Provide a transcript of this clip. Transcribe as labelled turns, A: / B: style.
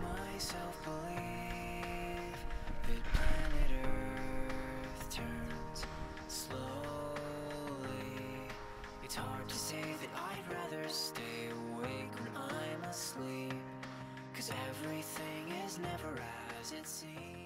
A: myself believe that planet Earth turns slowly. It's hard to say that I'd rather stay awake when I'm asleep, 'cause everything is never as it seems.